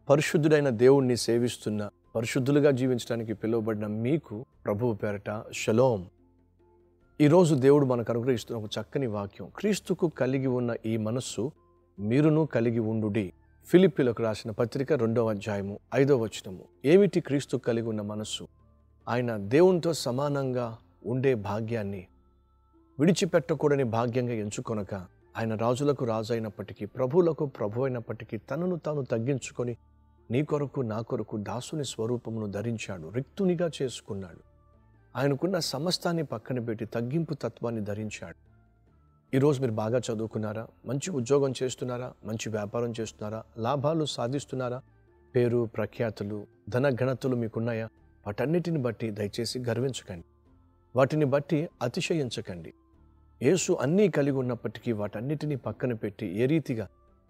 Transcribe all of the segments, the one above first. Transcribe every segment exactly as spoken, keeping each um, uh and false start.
పరిశుద్ధుడైన దేవుణ్ణి సేవిస్తున్న, పరిశుద్ధులుగా జీవించడానికి పిలువబడిన మీకు ప్రభువు పేరట షలోం. ఈరోజు దేవుడు మనకు అనుగ్రహిస్తున్న ఒక చక్కని వాక్యం, క్రీస్తుకు కలిగి ఉన్న ఈ మనస్సు మీరును కలిగి ఉండుడి. ఫిలిప్పీలకు రాసిన పత్రిక రెండవ అధ్యాయము ఐదవ వచనము. ఏమిటి క్రీస్తు కలిగి ఉన్న మనస్సు? ఆయన దేవునితో సమానంగా ఉండే భాగ్యాన్ని విడిచిపెట్టకూడని భాగ్యంగా ఎంచుకొనక, ఆయన రాజులకు రాజు అయినప్పటికీ, ప్రభువులకు ప్రభు అయినప్పటికీ తనను తాను తగ్గించుకొని నీ కొరకు నా కొరకు దాసుని స్వరూపమును ధరించాడు, రిక్తునిగా చేసుకున్నాడు. ఆయనకున్న సమస్తాన్ని పక్కన పెట్టి తగ్గింపు తత్వాన్ని ధరించాడు. ఈరోజు మీరు బాగా చదువుకున్నారా? మంచి ఉద్యోగం చేస్తున్నారా? మంచి వ్యాపారం చేస్తున్నారా? లాభాలు సాధిస్తున్నారా? పేరు ప్రఖ్యాతులు ధన ఘనతలు మీకున్నాయా? వాటన్నిటిని బట్టి దయచేసి గర్వించకండి, వాటిని బట్టి అతిశయించకండి. యేసు అన్నీ కలిగి ఉన్నప్పటికీ వాటన్నిటినీ పక్కన పెట్టి ఏ రీతిగా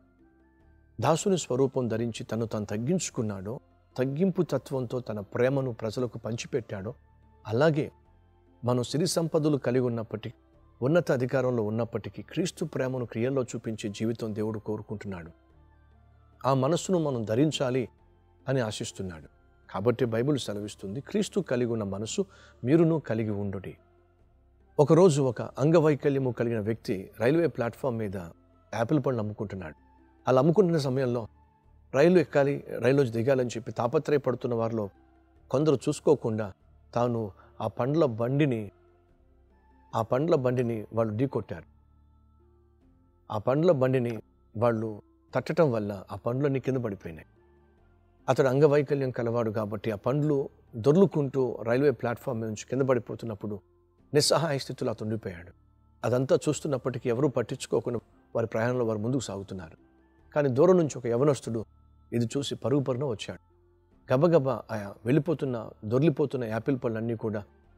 దాసుని స్వరూపం ధరించి తను తను తగ్గించుకున్నాడో, తగ్గింపు తత్వంతో తన ప్రేమను ప్రజలకు పంచిపెట్టాడో, అలాగే మనం సిరి సంపదలు కలిగి ఉన్నప్పటికీ, ఉన్నత అధికారంలో ఉన్నప్పటికీ క్రీస్తు ప్రేమను క్రియల్లో చూపించే జీవితం దేవుడు కోరుకుంటున్నాడు. ఆ మనస్సును మనం ధరించాలి అని ఆశిస్తున్నాడు. కాబట్టి బైబిల్ సెలవిస్తుంది, క్రీస్తు కలిగి ఉన్న మనస్సు మీరును కలిగి ఉండుడి. ఒకరోజు ఒక అంగవైకల్యము కలిగిన వ్యక్తి రైల్వే ప్లాట్ఫామ్ మీద యాపిల్ పండ్లు అమ్ముకుంటున్నాడు. అలా అమ్ముకుంటున్న సమయంలో రైలు ఎక్కాలి, రైల్లోంచి దిగాలని చెప్పి తాపత్రయపడుతున్న వారిలో కొందరు చూసుకోకుండా తాను ఆ పండ్ల బండిని ఆ పండ్ల బండిని వాళ్ళు ఢీకొట్టారు. ఆ పండ్ల బండిని వాళ్ళు తట్టడం వల్ల ఆ పండ్లన్నీ కింద పడిపోయినాయి. అతడు అంగవైకల్యం కలవాడు కాబట్టి ఆ పండ్లు దొర్లుకుంటూ రైల్వే ప్లాట్ఫామ్ నుంచి కింద పడిపోతున్నప్పుడు నిస్సహాయ స్థితిలో అతను ఉండిపోయాడు. అదంతా చూస్తున్నప్పటికీ ఎవరూ పట్టించుకోకుండా వారి ప్రయాణంలో వారు ముందుకు సాగుతున్నారు. కానీ దూరం నుంచి ఒక యవనస్తుడు ఇది చూసి పరుగు పరుగున వచ్చాడు. గబగబా ఆ వెళ్ళిపోతున్న దొర్లిపోతున్న యాపిల్ పళ్ళన్నీ కూడా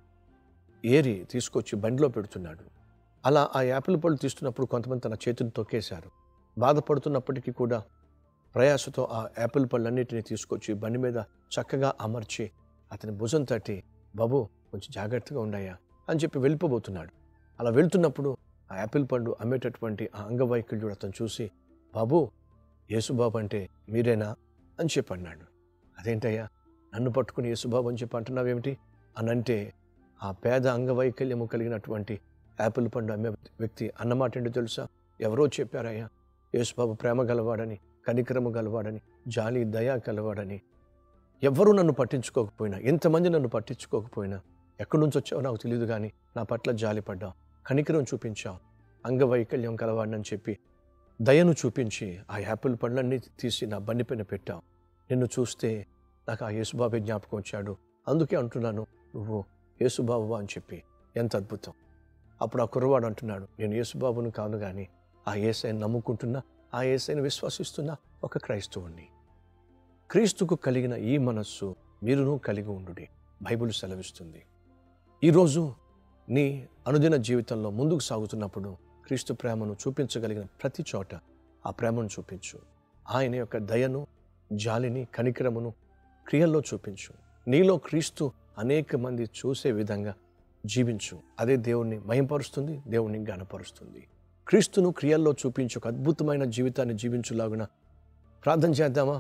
ఏరి తీసుకొచ్చి బండిలో పెడుతున్నాడు. అలా ఆ యాపిల్ పళ్ళు తీస్తున్నప్పుడు కొంతమంది తన చేతులు తొక్కేశారు. బాధపడుతున్నప్పటికీ కూడా ప్రయాసతో ఆ యాపిల్ పళ్ళన్నిటిని తీసుకొచ్చి బండి మీద చక్కగా అమర్చి అతని భుజం తట్టి, బాబు కొంచెం జాగ్రత్తగా ఉండాయా అని చెప్పి వెళ్ళిపోబోతున్నాడు. అలా వెళ్తున్నప్పుడు ఆ యాపిల్ పండు అమ్మేటటువంటి ఆ అంగవైకల్యుడు అతను చూసి, బాబు యేసుబాబు అంటే మీరేనా అని చెప్పి అన్నాడు. అదేంటయ్యా నన్ను పట్టుకుని యేసుబాబు అని చెప్పి అంటున్నావేమిటి అని అంటే, ఆ పేద అంగవైకల్యము కలిగినటువంటి యాపిల్ పండు అమ్మే వ్యక్తి అన్నమాట ఏంటో తెలుసా? ఎవరో చెప్పారయ్యా, యేసుబాబు ప్రేమ గలవాడని, కనికరము గలవాడని, జాలి దయా గలవాడని. ఎవ్వరూ నన్ను పట్టించుకోకపోయినా, ఎంతమంది నన్ను పట్టించుకోకపోయినా, ఎక్కడి నుంచి వచ్చావో నాకు తెలియదు కానీ నా పట్ల జాలి పడ్డావు, కనికరం చూపించావు, అంగవైకల్యం కలవాడని చెప్పి దయను చూపించి ఆ యాపిల్ పండ్లన్నీ తీసి నా బండి పైన పెట్టావు. నిన్ను చూస్తే నాకు ఆ యేసుబాబే జ్ఞాపకం వచ్చాడు, అందుకే అంటున్నాను నువ్వు యేసుబాబు అని చెప్పి. ఎంత అద్భుతం! అప్పుడు ఆ కుర్రవాడు అంటున్నాడు, నేను యేసుబాబును కాను కానీ ఆ యేసయ్యను నమ్ముకుంటున్నా, ఆ యేసయ్యను విశ్వసిస్తున్న ఒక క్రైస్తవుణ్ణి. క్రీస్తుకు కలిగిన ఈ మనస్సు మీరును కలిగి ఉండుడి బైబిల్ సెలవిస్తుంది. ఈరోజు నీ అనుదిన జీవితంలో ముందుకు సాగుతున్నప్పుడు క్రీస్తు ప్రేమను చూపించగలిగిన ప్రతి చోట ఆ ప్రేమను చూపించు. ఆయన యొక్క దయను, జాలిని, కనికరమును క్రియల్లో చూపించు. నీలో క్రీస్తు అనేక మంది చూసే విధంగా జీవించు. అదే దేవుణ్ణి మహింపరుస్తుంది, దేవుణ్ణి ఘనపరుస్తుంది. క్రీస్తును క్రియల్లో చూపించు ఒక అద్భుతమైన జీవితాన్ని జీవించులాగున ప్రార్థన చేద్దామా?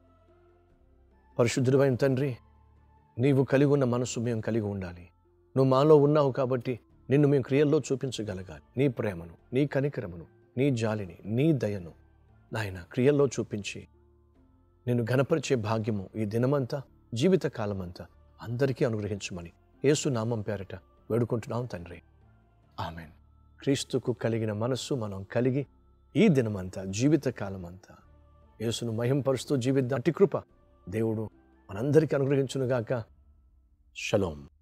పరిశుద్ధుడైన తండ్రి, నీవు కలిగి ఉన్న మనసు మేము కలిగి ఉండాలి. నువ్వు మాలో ఉన్నావు కాబట్టి నిన్ను మేము క్రియల్లో చూపించగలగాలి. నీ ప్రేమను, నీ కనికరమును, నీ జాలిని, నీ దయను నాయన క్రియల్లో చూపించి నిన్ను ఘనపరిచే భాగ్యము ఈ దినమంతా, జీవిత కాలమంతా అందరికీ అనుగ్రహించమని యేసు నామం పేరట వేడుకుంటున్నాం తండ్రి, ఆమెన్. క్రీస్తుకు కలిగిన మనస్సు మనం కలిగి ఈ దినమంతా, జీవిత కాలమంతా యేసును మహింపరుస్తూ జీవిద్దాం. అట్టి కృప దేవుడు మనందరికీ అనుగ్రహించునుగాక. షలోం.